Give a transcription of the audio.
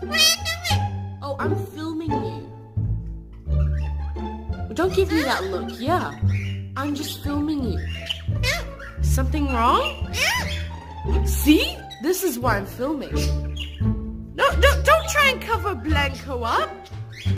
Oh, I'm filming you. Don't give me that look. Yeah, I'm just filming you. Something wrong? See? This is why I'm filming. No, don't try and cover Blanco up.